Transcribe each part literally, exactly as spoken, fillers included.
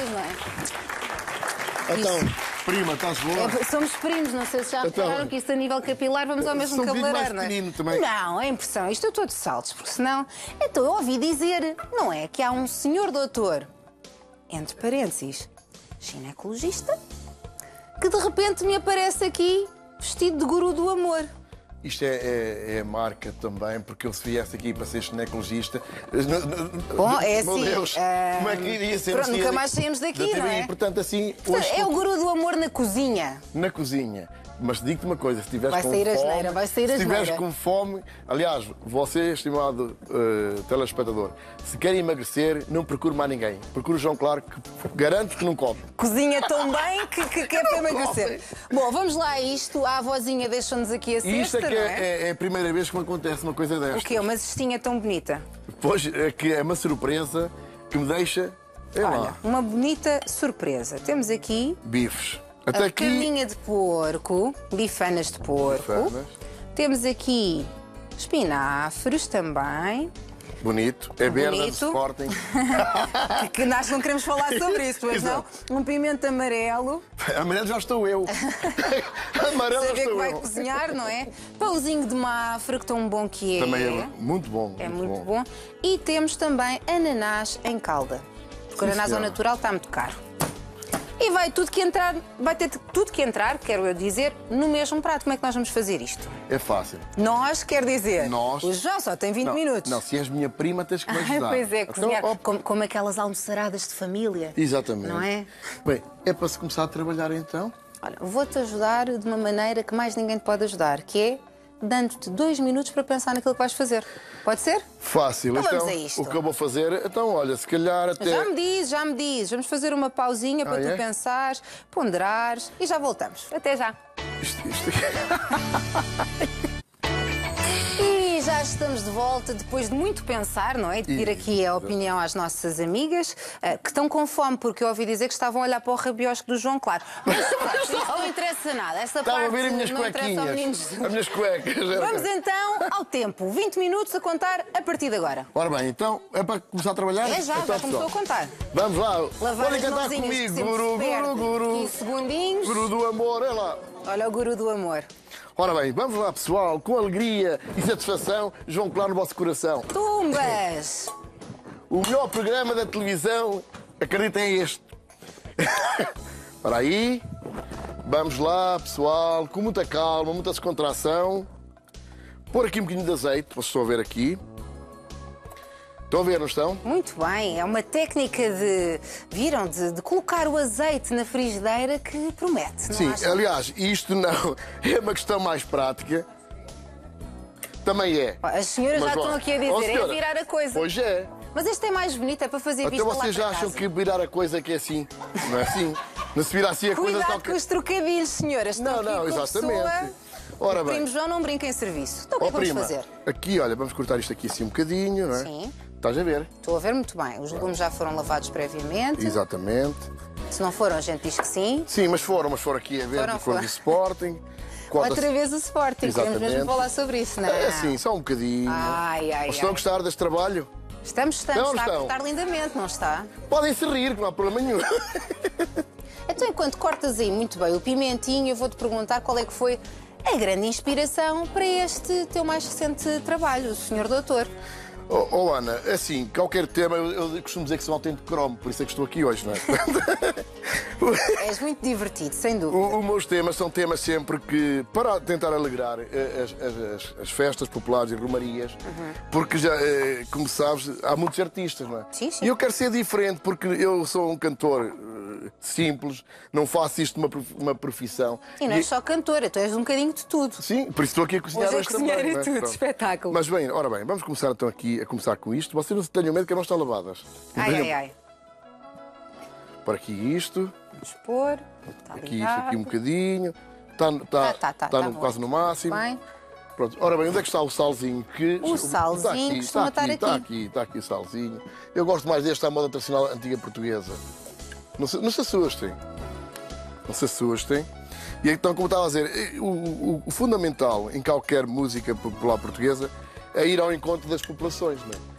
crianças, não é? Então, Isso. prima, estás boa? É, somos primos, não sei se já Então, repararam que isto a nível capilar vamos ao mesmo sou um bocadinho cabeleireiro, mais não é? pequenino também. Não, é impressão. Isto eu estou de saltos, porque senão... Então, eu ouvi dizer, não é, que há um senhor doutor, entre parênteses, ginecologista, que de repente me aparece aqui vestido de guru do amor. Isto é, é, é marca também, porque eu se viesse aqui para ser ginecologista... Bom, é Meu assim... Deus, ah, como é que iria ser? Pronto, nunca assim, mais saímos daqui, da não T V I? é? Portanto, assim, Portanto, hoje é o guru do amor na cozinha. na cozinha. Mas digo-te uma coisa, se tiveres Vai com sair a fome... geneira, vai sair a se tiveres geneira. com fome... Aliás, você, estimado uh, telespectador, se quer emagrecer, não procure mais ninguém. Procure o João Claro, que garanto que não come. Cozinha tão bem que, que, que é para emagrecer. Bom, vamos lá a isto. A avózinha deixa-nos aqui a cesta, E isto é que não é, é? é, é a primeira vez que me acontece uma coisa desta. O quê? Uma cestinha tão bonita. Pois, é que é uma surpresa que me deixa... É Olha, lá, uma bonita surpresa. Temos aqui bifes. Até a aqui... carninha de porco, bifanas de porco. Bifanas. Temos aqui espinafres também. Bonito. É verde do Bonito. Sporting. Que, que nós não queremos falar sobre isso, pois não? Exato. Um pimento amarelo. Amarelo já estou eu. Amarelo já Saber que estou vai eu. cozinhar, não é? Pãozinho de mafra, que tão bom que é. Também é muito bom. É muito bom. E temos também ananás em calda. Porque o Sim, ananás ao senhora. natural está muito caro. E vai tudo que entrar, vai ter tudo que entrar, quero eu dizer, no mesmo prato. Como é que nós vamos fazer isto? É fácil. Nós, quer dizer, Nós- o João só tem vinte Não, minutos. Não, se és minha prima, tens que me Ai, ajudar. pois é, Então, cozinhar ó, como, como aquelas almoçaradas de família. Exatamente. Não é? Bem, é para se começar a trabalhar então? Olha, vou-te ajudar de uma maneira que mais ninguém te pode ajudar, que é dando-te dois minutos para pensar naquilo que vais fazer. Pode ser? Fácil. Então Então, vamos a isto. o que eu vou fazer, então, olha, se calhar até... Já me dizes, já me dizes. Vamos fazer uma pausinha para Ah, tu é? pensares, ponderares e já voltamos. Até já. Isto, isto... E já estamos de volta depois de muito pensar, não é? De pedir aqui a opinião às nossas amigas eh, que estão com fome, porque eu ouvi dizer que estavam a olhar para o rabiosco do João Claro. Mas pronto, isso não interessa nada. Essa Estava a parte ver as minhas não interessa aos meninos. cuequinhas. As minhas cuecas. Vamos então ao tempo. vinte minutos a contar a partir de agora. Ora bem, então, é para começar a trabalhar? É já, Então, já começou a pessoal, contar. Vamos lá. Lavar Podem as cantar mãozinhas, que comigo. sempre Guru, se perde. guru, guru. quinze segundinhos. Guru do amor, é lá. Olha o guru do amor. Ora bem, vamos lá, pessoal, com alegria e satisfação, João Claro no vosso coração. Tumbas! O melhor programa da televisão, acreditem, é este. Para aí, vamos lá, pessoal, com muita calma, muita descontração. Pôr aqui um bocadinho de azeite, vocês estão a ver aqui. Estão a ver, não estão? Muito bem, é uma técnica de, viram, de, de colocar o azeite na frigideira que promete, não Sim, acham? aliás, isto não é uma questão mais prática. Também é. As senhoras Mas, já ó, estão aqui a ó, dizer, é senhora, virar a coisa. Pois é. Mas este é mais bonito, é para fazer Até vista lá vocês para já acham casa. que virar a coisa que é assim. Não é assim? Não se vira assim a coisa Cuidado só que... com os trocadilhos, senhoras. Estão Não, aqui não, com a exatamente. pessoa. Ora O bem. primo João não brinca em serviço. Então o que Ó, é que vamos prima, fazer? aqui, olha, vamos cortar isto aqui assim um bocadinho, não é? Sim. Estás a ver? Estou a ver muito bem. Os legumes já foram lavados previamente. Exatamente. Se não foram, a gente diz que sim. Sim, mas foram, mas foram aqui a ver Foram, de cor foram. do Sporting. Cota- Outra vez o Sporting. Queremos mesmo Exatamente. falar sobre isso, não é? É assim, só um bocadinho. Ai, ai, Vocês estão a ai. gostar deste trabalho? Estamos, estamos. Não, está estão. a cortar lindamente, não está? Podem se rir, que não há problema nenhum. Então, enquanto cortas aí muito bem o pimentinho, eu vou-te perguntar qual é que foi a grande inspiração para este teu mais recente trabalho, o senhor Doutor. Oh, oh, Ana, assim, qualquer tema, eu, eu costumo dizer que sou um autêntico cromo, por isso é que estou aqui hoje, não é? És muito divertido, sem dúvida. O- Os meus temas são temas sempre que, para tentar alegrar eh, as, as- as- as festas populares e romarias, porque já, eh, como sabes, há muitos artistas, não é? Sim, sim. E eu quero ser diferente, porque eu sou um cantor eh, simples, não faço isto uma, prof- uma profissão. E não és só cantora, tu és um bocadinho de tudo. Sim, por isso estou aqui a cozinhar Hoje é hoje cozinheira também. e não é? tudo, Pronto. espetáculo. Mas bem, ora bem, vamos começar então aqui a começar com isto. Vocês não tenham medo que não estão lavadas. Não Ai, tenham- ai, ai. Por aqui isto, Vamos pôr. Está aqui isto ligado. aqui um bocadinho. Está, está, Tá, tá, tá, está tá no- bom. quase no máximo. Bem. Pronto. Ora bem, onde é que está o salzinho? Que... O salzinho está aqui, costuma está aqui, estar está aqui. aqui, está aqui o salzinho. Eu gosto mais deste à moda tradicional antiga portuguesa. Não se, não se assustem. Não se assustem. E então, como estava a dizer, o, o- o fundamental em qualquer música popular portuguesa é ir ao encontro das populações, não é?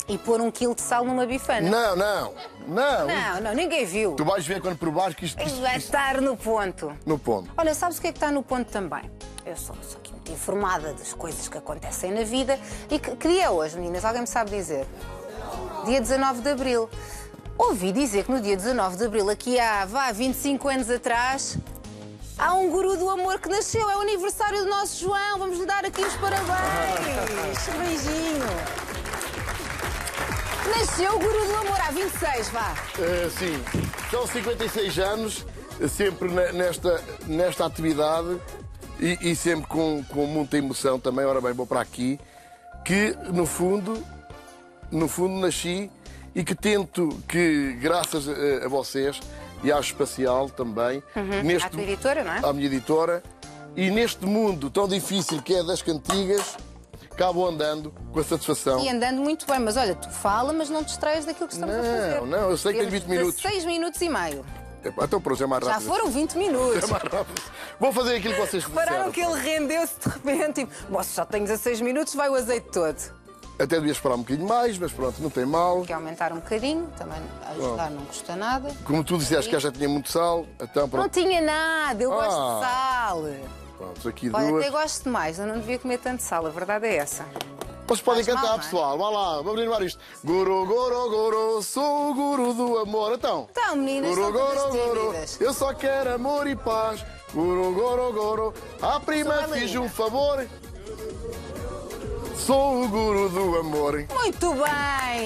E pôr um quilo de sal numa bifana. Não, não, não. Não, não, ninguém viu. Tu vais ver quando provares que isto, isto, Vai isto estar no ponto. no ponto. Olha, sabes o que é que está no ponto também? Eu sou, sou aqui muito informada das coisas que acontecem na vida. E que, que dia é hoje, meninas? Alguém me sabe dizer? Dia dezanove de Abril. Ouvi dizer que no dia dezanove de Abril, aqui há, vá, vinte e cinco anos atrás, há um guru do amor que nasceu. É o aniversário do nosso João. Vamos lhe dar aqui os parabéns. Um beijinho. Nasceu o guru do amor há vinte e seis, vá. Uh, sim, são cinquenta e seis anos, sempre nesta, nesta atividade e, e sempre com, com muita emoção também. Ora bem, vou para aqui, que no fundo, no fundo nasci e que tento que, graças a, a vocês e à Espacial também, Uhum. neste, À tua editora, não é? à minha editora, e neste mundo tão difícil que é das cantigas, acabo andando com a satisfação. E andando muito bem, mas olha, tu fala, mas não te distraias daquilo que estamos Não, a fazer. não, eu sei que tenho Temos vinte minutos. dezasseis minutos e meio. Epá, então pronto, é mais Já rápido. foram vinte minutos. É mais rápido. Vou fazer aquilo que vocês Pararam disseram. que ele rendeu-se de repente. Tipo, "Bom, se só tenho dezasseis minutos, vai o azeite todo." Até devia esperar um bocadinho mais, mas pronto, não tem mal. Quer aumentar um bocadinho, também ajudar não custa nada. Como tu disseste que já tinha muito sal, então Não pronto. tinha nada, eu gosto Ah. de sal. Pronto, aqui Olha, duas. até gosto demais, eu não devia comer tanto sal, a verdade é essa. Vocês podem Faz cantar, mal, não é? pessoal. Vá lá, vamos animar isto. Guru, guru, guru, sou o guru do amor. Então. Então, meninas, Guru, são todas guru, guru, tímidas. eu só quero amor e paz. Guru, guru, guru, à prima Sou fiz bailarina. um favor. Sou o guru do amor. Muito bem!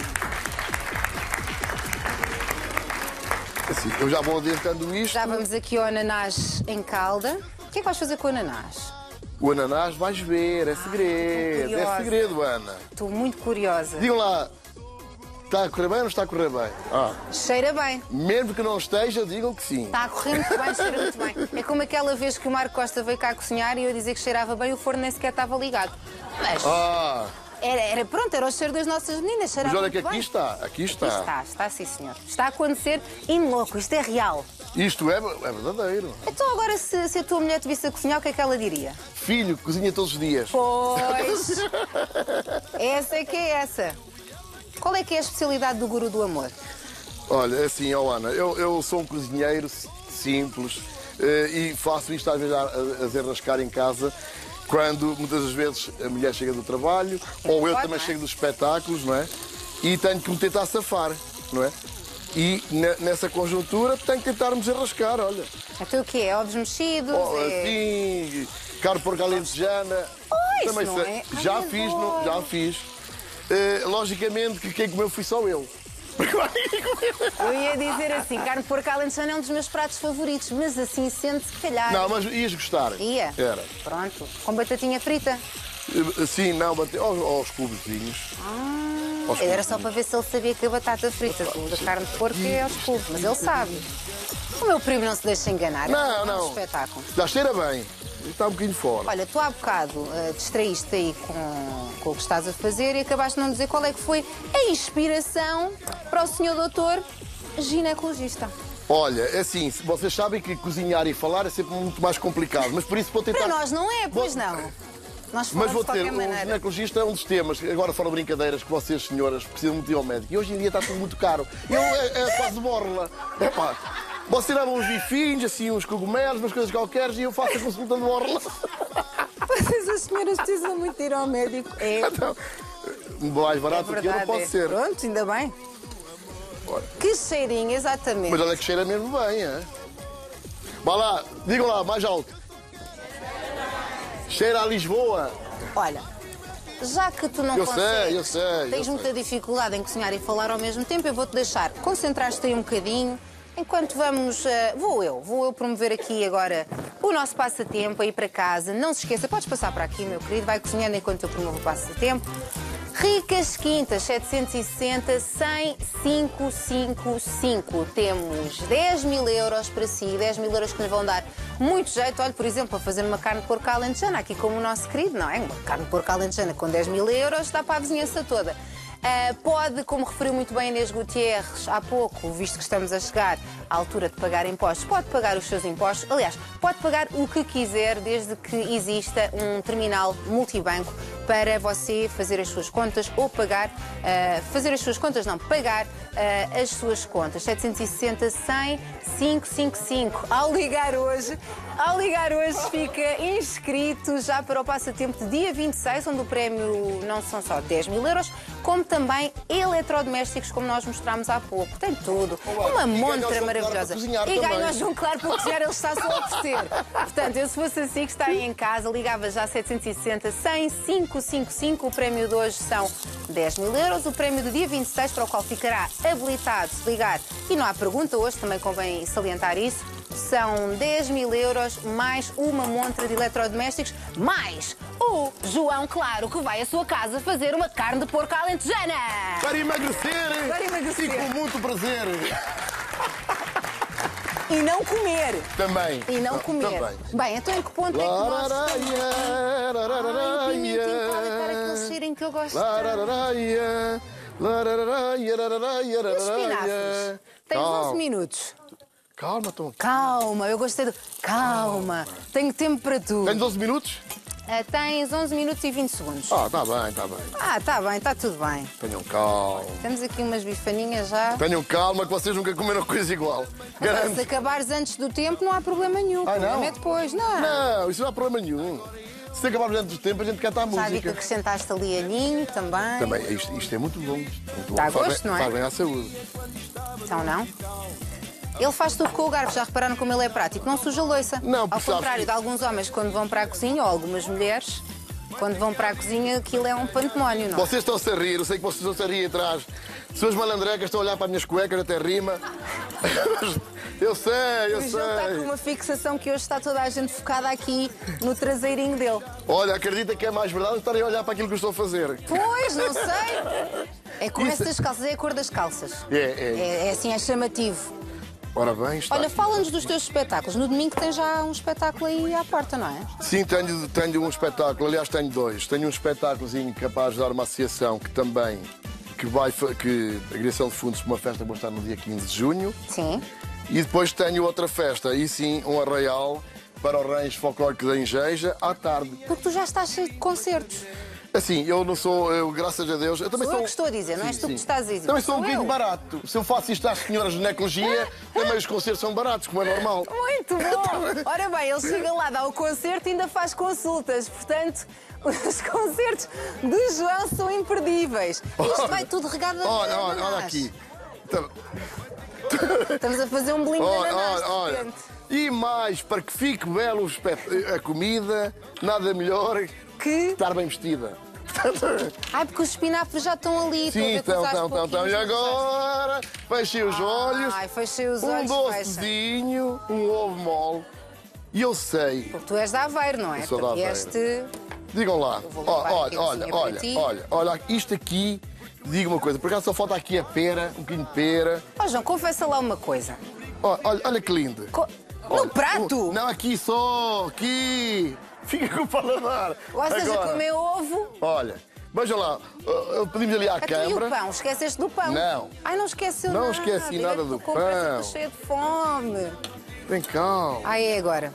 Assim, eu já vou adiantando isto. Já vamos aqui ao ananás em calda. O que é que vais fazer com o ananás? O ananás vais ver, é segredo. curiosa. É segredo, Ana. Estou muito curiosa. Digam lá, está a correr bem ou não está a correr bem? Ah, Cheira bem. mesmo que não esteja, digam que sim. Está a correr muito bem, cheira muito bem. É como aquela vez que o Marco Costa veio cá cozinhar e eu a dizer que cheirava bem, o forno nem sequer estava ligado. Mas Ah, era, era pronto, era o cheiro das nossas meninas, mas cheirava olha que muito aqui bem. está, aqui está. Aqui está, está sim, senhor. Está a acontecer in louco, isto é real. Isto é, é verdadeiro. Então agora, se, se a tua mulher te visse a cozinhar, o que é que ela diria? Filho, cozinha todos os dias. Pois, essa é que é essa. Qual é que é a especialidade do guru do amor? Olha, assim, ó Ana, eu, eu sou um cozinheiro simples eh, e faço isto às vezes a, a, a desenrascar em casa, quando muitas das vezes a mulher chega do trabalho, ou eu pode, também não é? chego dos espetáculos, não é? E tenho que me tentar safar, não é? E ne- nessa conjuntura tenho que tentar me desenrascar, olha. Então o que é? Ovos mexidos? Oh, é... assim, carne porca alentejana. Oh, isso Também não sei- é? Ai, Já adoro. fiz, no- já fiz. Eh, logicamente que quem comeu fui só eu. Eu ia dizer assim, carne de porco alentejana é um dos meus pratos favoritos, mas assim sendo se calhar. Não, mas ias gostar. Ia? Era. Pronto. Com batatinha frita? Eh, Sim, não, bate... aos, aos cubezinhos. Aos Era cubos. só para ver se ele sabia que a batata frita, o da carne de porco é aos cubos, mas ele sabe. O meu primo não se deixa enganar. Não, é um não. espetáculo. Já cheira bem. Está um bocadinho fora. Olha, tu há bocado uh, distraíste aí com, com o que estás a fazer e acabaste de não dizer qual é que foi a inspiração para o senhor doutor ginecologista. Olha, é assim, se- vocês sabem que cozinhar e falar é sempre muito mais complicado, mas por isso vou tentar. Para nós não é, pois Vou- não. Nós Mas falamos vou de qualquer ter, o maneira. ginecologista é um dos temas, agora fora brincadeiras, que vocês, senhoras, precisam muito ir ao médico. E hoje em dia está tudo muito caro. Eu é, é quase borla. É pá. Vocês davam uns bifinhos, assim, uns cogumelos, umas coisas qualquer, e eu faço a consulta de borla. Mas as senhoras precisam muito ir ao médico. É, Então, mais é barato que eu não verdade. pode é. ser. Pronto, ainda bem. Olha. Que cheirinho, exatamente. Mas olha que cheira mesmo bem, é? Vá lá, digam lá, mais alto. Cheira a Lisboa. Olha, já que tu não Eu sei, consegues, eu sei, eu tens sei. muita dificuldade em cozinhar e falar ao mesmo tempo, eu vou-te deixar concentrar-te aí um bocadinho, enquanto vamos... eh, vou eu, vou eu promover aqui agora o nosso passatempo, aí para casa. Não se esqueça, podes passar para aqui, meu querido, vai cozinhando enquanto eu promovo o passatempo. Ricas Quintas, setecentos e sessenta, cem, quinhentos e cinquenta e cinco. Temos dez mil euros para si, dez mil euros que lhe vão dar muito jeito. Olha, por exemplo, para fazer uma carne de porco alentejana, aqui como o nosso querido, não é? Uma carne de porco alentejana com dez mil euros dá para a vizinhança toda. Uh, pode, como referiu muito bem Inês Gutierrez há pouco, visto que estamos a chegar à altura de pagar impostos, pode pagar os seus impostos. Aliás, pode pagar o que quiser, desde que exista um terminal multibanco para você fazer as suas contas ou pagar, uh, fazer as suas contas, não, pagar uh, as suas contas. setecentos e sessenta, cem, quinhentos e cinquenta e cinco. Ao ligar hoje, ao ligar hoje fica inscrito já para o passatempo de dia vinte e seis, onde o prémio não são só dez mil euros, como também eletrodomésticos, como nós mostramos há pouco. Tem tudo. Uma montra maravilhosa. E ganha o João Claro para cozinhar, ele está só a oferecer. Portanto, eu se fosse assim que está aí em casa, ligava já setecentos e sessenta, cem, quinhentos e cinquenta e cinco. O prémio de hoje são dez mil euros. O prémio do dia vinte e seis, para o qual ficará habilitado se ligar, e não há pergunta hoje, também convém salientar isso, são dez mil euros mais uma montra de eletrodomésticos, mais o João Claro, que vai à sua casa fazer uma carne de porco alentejana. Para emagrecer! Para emagrecer. E com muito prazer! E não comer. Também. E não comer. Também. Bem, então em que ponto é que nós estamos? Ai, pimentinho, pode estar aquele cheirinho que eu gosto tanto. Os espinafres. Tens onze minutos. Calma, Tom. Calma, eu gostei do... Calma, tenho tempo para tudo. Tens doze minutos? Uh, tens onze minutos e vinte segundos. Ah, está bem, está bem. Ah, está bem, está tudo bem. Tenham calma. Temos aqui umas bifaninhas já. Tenham calma que vocês nunca comeram coisa igual. Mas, Garanto. se acabares antes do tempo, não há problema nenhum. O Ah, problema não? é depois, não. Não, isso não há problema nenhum. Se acabarmos antes do tempo, a gente canta a Já vi que música. acrescentaste ali aninho também. Também, isto, isto é muito bom. Muito Dá bom. Faz gosto, bem, não é? Faz bem à saúde. Então não? Ele faz tudo com o garfo, já repararam como ele é prático? Não suja a louça. Não, Ao porque sabes contrário que- de alguns homens quando vão para a cozinha, ou algumas mulheres, quando vão para a cozinha, aquilo é um pandemónio, não é? Vocês estão-se a rir, eu sei que vocês estão-se a rir atrás. Suas malandrecas estão a olhar para as minhas cuecas, até rima. Eu sei, eu O João está com sei. uma fixação que hoje está toda a gente focada aqui no traseirinho dele. Olha, acredita que é mais verdade estarem a olhar para aquilo que eu estou a fazer. Pois, não sei. É com Isso- estas calças, é a cor das calças. É, é. É, é assim, é chamativo. Ora bem, está. Olha, fala-nos dos teus espetáculos. No domingo tem já um espetáculo aí à porta, não é? Sim, tenho, tenho um espetáculo, aliás tenho dois. Tenho um espetáculozinho capaz de dar uma associação que também, que vai, fa- que a Agregação de Fundos para uma festa que vou estar no dia quinze de junho. Sim. E depois tenho outra festa, e sim, um arraial para os Reis Folclóricos da Engeja, à tarde. Porque tu já estás cheio de concertos. Assim, eu não sou, eu, graças a Deus, eu também Sou sou... eu que estou a dizer, não és tu que estás a dizer. Também sou um Sou bocadinho eu. barato. Se eu faço isto às senhoras de ginecologia, também os concertos são baratos, como é normal. Muito bom! Ora bem, ele chega lá, dá o concerto e ainda faz consultas. Portanto, os concertos do João são imperdíveis. Isto vai tudo regado a Olha, olha, olha ananás. aqui. Então, Estamos a fazer um bolinho de olha, ananás, olha, de olha. repente. E mais, para que fique belo o espet- a comida, nada melhor que Que? estar bem vestida. Ai, porque os espinafres já estão ali. estou a Sim, ver que então, usaste então, então, então. E pouquinhos, não usaste? agora, fechem os olhos. Ai, fechei os Um olhos, fecha. docezinho, um ovo mole. E eu sei. Porque tu és de Aveiro, não é? Eu sou de Tu Aveiro. vieste... Digam lá. vou Ó, levar aqui Olha, a olha, cozinha para olha, ti. olha, olha, isto aqui, diga uma coisa, por acaso só falta aqui a pera, um bocadinho de pera. Ó, João, confessa lá uma coisa. Ó, Olha, olha que lindo. Co- Olha, No prato? o- Não, aqui só, aqui. Fica com o paladar. Gostas de Agora, comer ovo? Olha, vejam lá, uh, uh, pedimos ali à Então, e o câmara. pão? Esqueceste do pão? Não. Ai, não esqueceu Não nada. esqueci Diga nada que do tu com pressa, pão. Estou cheia de fome. Tem calma. Ai, é agora.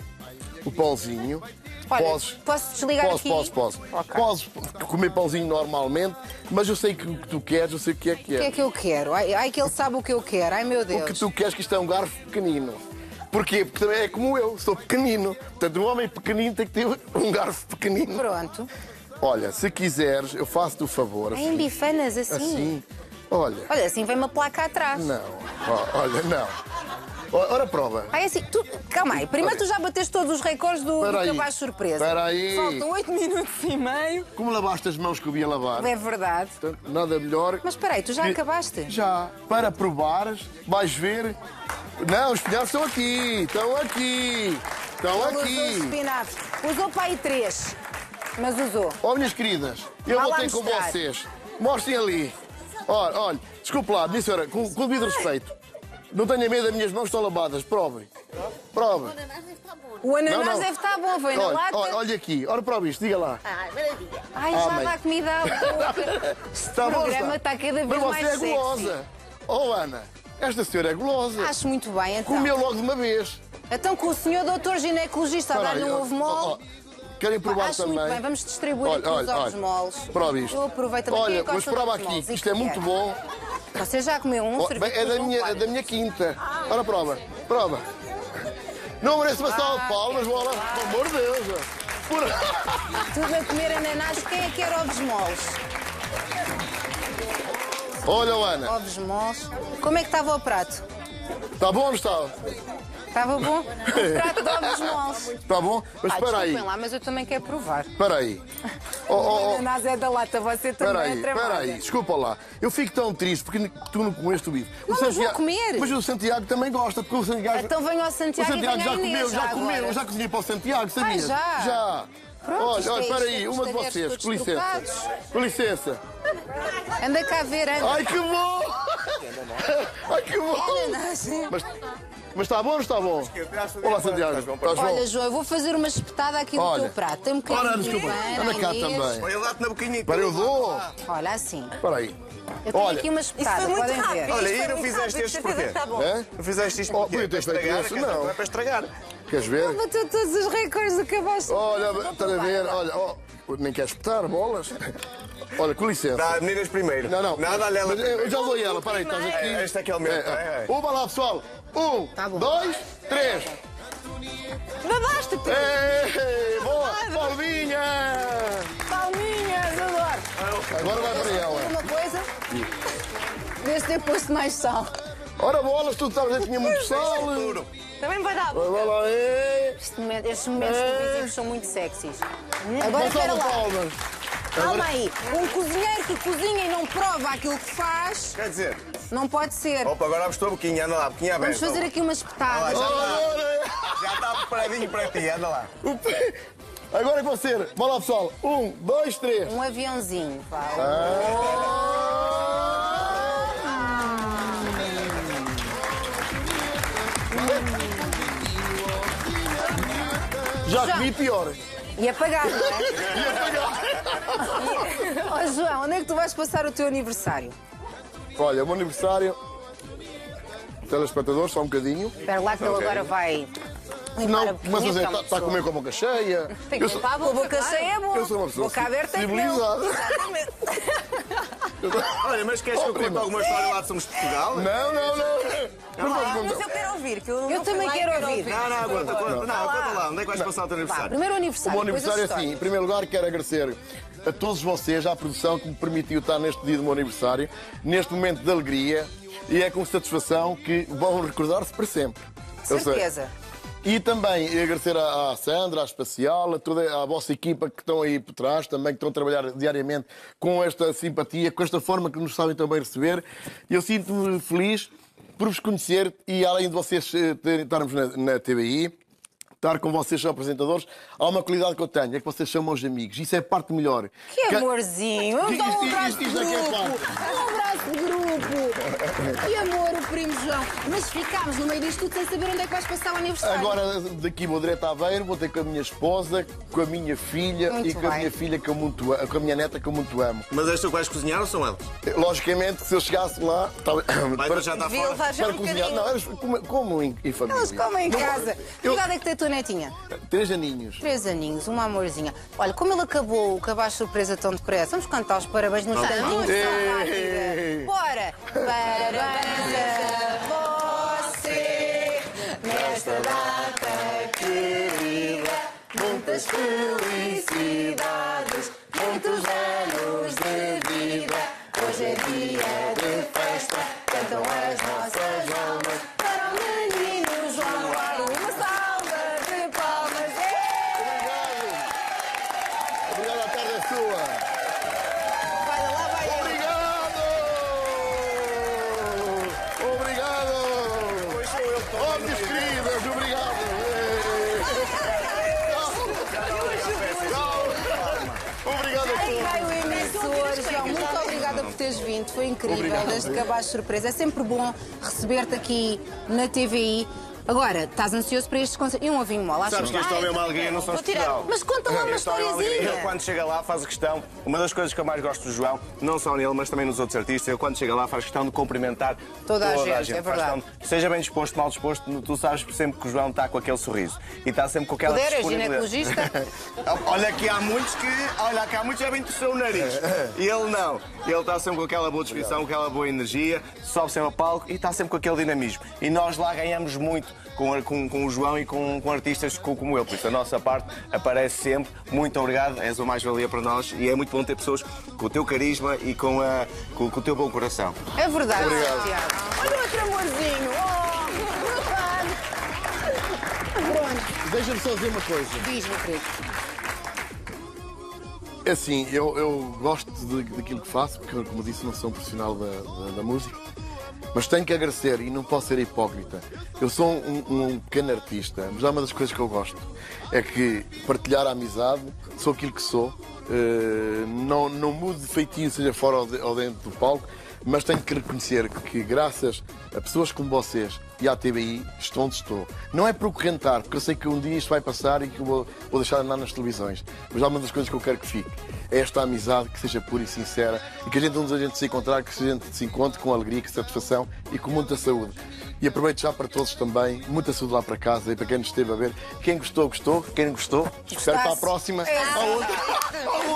O pãozinho. Olha, Podes, posso desligar posso, aqui? posso, posso. Ok. Podes comer pãozinho normalmente, mas eu sei que o que tu queres, eu sei o que é que O que é. é que eu quero? Ai, ai, que ele sabe o que eu quero. Ai, meu Deus. O que tu queres que isto é um garfo pequenino. Porquê? Porque também é como eu, sou pequenino. Portanto, um homem pequenino tem que ter um garfo pequenino. Pronto. Olha, se quiseres, eu faço-te o favor. Ai, em bifanas, assim. Assim. Olha. Olha, assim vem uma placa atrás. Não. Ó, olha, não. Ó, Ora, prova. Ai, assim, tu... Calma aí. Primeiro tu já bateste todos os recordes do, do Espera aí. cabaz surpresa. Espera aí. Faltam oito minutos e meio. Como lavaste as mãos que eu via lavar? É verdade. Portanto, nada melhor. Mas espera aí, tu já que- acabaste? Já. Para provares, vais ver. Não, os pinhados estão aqui. Estão aqui. Estão Ele usou os aqui. espinafres. Usou para aí três. Mas usou. Ó, minhas queridas, eu Vá vou lá ter com mostrar. vocês. Mostrem ali. Olha, olha, desculpe lá, minha senhora, com, com o devido respeito. Não tenha medo, as minhas mãos estão lavadas. Provem. Provem. O ananás Não, não. deve estar bom, vem na Olha, lata. olha, olha aqui. Ora, prove isto, diga lá. Ai, já mãe. dá comida à boca. Este Está bom, programa está cada vez Mas você mais é sexy. gulosa. Oh, Ana, esta senhora é gulosa. Acho muito bem, então. Comeu logo de uma vez. Então, com o senhor doutor ginecologista a Espera dar-lhe aí, um ó, ovo mole... ó, ó. querem provar Acho também. muito bem, vamos distribuir Olha, aqui os olha, ovos olha. moles. Prova isto. Eu aproveito também. Olha, Quem mas gosta de prova ovos aqui, moles? isto é E que muito quer? bom. Você já comeu um? Oh, servido bem, é por da João minha, é Coelho? da minha quinta. Ora, prova, prova. Não merece uma salva de palmas, bola. Pelo amor de Deus. Por... Tudo a comer ananás. Quem é que quer ovos moles? Olha, Ana, Ovos moles. Como é que estava o prato? está bom ou não está? Estava bom? Um prato de ovos moles. Está bom? Mas Ah, espera aí, desculpem lá, mas eu também quero provar. espera aí. Oh, O oh, oh. ananás é da lata, você Espera também aí, é trabalho. espera aí, desculpa lá. Eu fico tão triste porque tu não comeste o bife. O Não, mas vou comer. Mas o Santiago também gosta, porque o Santiago. Então venha ao o Santiago, Santiago e já venha a Inês comeu, já já comeu, agora. já cozinhei para o Santiago, sabias? já? Já. Pronto, olha, isto é olha, isto, espera aí, os uma de talheres vocês, todos com licença. trocados. Com licença. Anda cá a ver, anda. Ai, que bom! Ai, que bom! Ananás. Mas, mas está bom ou não está bom? Olá, Santiago. Estás bom? Olha, João, eu vou fazer uma espetada aqui no Olha. teu prato. Tem um Ora, bocadinho de desculpa, pera, anda cá Inês. também. Olha, dá-te na boquinha e Espera, eu tudo. dou. Olha assim. Espera aí. Eu tenho Olha. aqui uma espetada, Isso foi muito podem ver. rápido. Olha, Isto e foi não muito fizeste rápido, estes certeza porquê? que está bom. É? Não fizeste isto Oh, porque podia é para ter feito estragar? isso, quer dizer, não. Não é para estragar. Queres ver? Bateu todos os recordes do cabastro. Olha, estás a ver? Olha, oh, nem queres espetar bolas? Olha, com licença. Dá, meninas primeiro. Não, não. Nada, olha ela. Mas eu já dou ela, para aí, estás aqui. É, este é que é o meu. É, É, é. Uma lá, pessoal. Um, Tá bom. dois, três. Babaste, Pedro. Ei, boa! Palminha! Palminhas, adoro. Agora vai para ela. Uma coisa? Desde ter posto mais sal. Ora, bolas, tu sabes que tinha muito sal. Também vai dar. Vai lá, ei. Este momento- Estes momentos É. televisivos são muito sexys. Agora, Não espera salva lá. palmas. Calma aí. Um cozinheiro que cozinha e não prova aquilo que faz, Quer dizer, não pode ser. opa, agora abres a boquinha, anda lá, boquinha aberta. Vamos fazer aqui uma espetada. Ah, Ora, Já está preparadinho para ti, anda lá. o pé. Agora é com você. Vai lá, pessoal. Um, dois, três. Um aviãozinho. Vá. Já comi pior. E apagar, não é? Ó João, onde é que tu vais passar o teu aniversário? Olha, o meu aniversário. Telespectadores, só um bocadinho. Espera lá que ele Ok. agora vai limpar Não, a mas boquinha, está que é uma tá a comer com a boca cheia. Tem Eu que sou, limpar a pessoa. A boca, boca claro. cheia é bom. eu sou uma pessoa Boca aberta é que não. civilizada. Exatamente. Olha, mas queres que eu conte alguma história lá de Somos de Portugal? Não, não, não. Não podes Mas contar. eu quero ouvir, que eu, Eu não fui também lá e quero ouvir. Não, não, conta, conta. Não, conta lá. Onde é que vais passar o teu Vá, aniversário? primeiro o O aniversário. meu depois aniversário é as assim. Em histórias. primeiro lugar, quero agradecer a todos vocês, à produção que me permitiu estar neste dia do meu aniversário, neste momento de alegria, e é com satisfação que vão recordar-se para sempre. Eu sei. Certeza. E também agradecer à à Sandra, à Espacial, a toda a vossa equipa que estão aí por trás, também que estão a trabalhar diariamente com esta simpatia, com esta forma que nos sabem também receber. E eu sinto-me feliz por vos conhecer e, além de vocês eh, terem- estarmos na, na T V I, estar com vocês são apresentadores, há uma qualidade que eu tenho, é que vocês são meus amigos. Isso é parte melhor. Que amorzinho! Vamos dar um Isto- abraço isto- de isto é que é grupo! parte. Um abraço de grupo! Que amor, o primo João! Mas ficámos no meio disto tudo sem saber onde é que vais passar o aniversário. Agora, daqui vou direto a Aveiro, vou ter com a minha esposa, com a minha filha Muito e com a bem. minha filha que eu muito a- com a minha neta que eu muito amo. Mas és tu que vais cozinhar ou são eles? Logicamente, que se eu chegasse lá, estava- Vai, para, já está Devia fora. levar já para um cozinhar. bocadinho. Não, eles comem, como em, em família. Eles comem em Não, casa. Que eu- idade é que tem a tua netinha? Três aninhos. Três aninhos, uma amorzinha. Olha, como ele acabou o cabaz surpresa tão depressa, vamos cantar os parabéns no instantinho. Ei. Bora! Parabéns a você nesta data querida. Muitas felicidades, muitos anos de vida. Hoje é dia de festa, cantam as nossas almas. Para o menino João Eduardo, uma salva de palmas. Obrigado, a tarde é sua. Vai lá, vai lá. Obrigado! Obrigado! Pois sou eu que Oh, minhas queridas, obrigado! Obrigado a todos! Ai, o emissor, João, muito obrigada por teres vindo, foi incrível, Obrigado. desde cabaz de surpresa. É sempre bom receber-te aqui na T V I. Agora, estás ansioso para estes concertos? E um ovinho mole? Sabes que este homem é uma alegria no São Portugal. Mas conta lá uma Este homem é uma alegria. historiazinha. Ele, quando chega lá, faz a questão. Uma das coisas que eu mais gosto do João, não só nele, mas também nos outros artistas, ele, quando chega lá, faz questão de cumprimentar Toda a gente, é Faz verdade. questão de- seja bem disposto, mal disposto, tu sabes sempre que o João está com aquele sorriso. E está sempre com aquela Puder, é disponibilidade. ginecologista. Olha que há muitos que. Olha que há muitos que já bem torceu o nariz. E ele não. Ele está sempre com aquela boa disposição, com aquela boa energia, sobe sempre a palco e está sempre com aquele dinamismo. E nós lá ganhamos muito com, com, com o João e com, com artistas como ele. Por isso a nossa parte aparece sempre. Muito obrigado, és o mais-valia para nós e é muito bom ter pessoas com o teu carisma e com, a, com, com o teu bom coração. É verdade, Obrigado. Tiago. Olha outro amorzinho. Oh, Deixa-me só dizer uma coisa. Diz-me, querido. É assim, eu, eu gosto de, daquilo que faço, porque, como disse, não sou um profissional da, da, da música. Mas tenho que agradecer e não posso ser hipócrita. Eu sou um, um pequeno artista, mas há uma das coisas que eu gosto. É que partilhar a amizade, sou aquilo que sou. Uh, não, não mudo de feitio, seja fora ou, de, ou dentro do palco, mas tenho que reconhecer que, graças a pessoas como vocês e à T V I, estou onde estou. Não é por correntar, porque eu sei que um dia isto vai passar e que eu vou, vou deixar de andar nas televisões. Mas há uma das coisas que eu quero que fique. É esta amizade que seja pura e sincera e que a gente, onde a gente se encontrar, que a gente se encontre com alegria, com satisfação e com muita saúde. E aproveito já para todos também, muita saúde lá para casa e para quem nos esteve a ver. Quem gostou, gostou. Quem não gostou, espero para a próxima. É. À outra.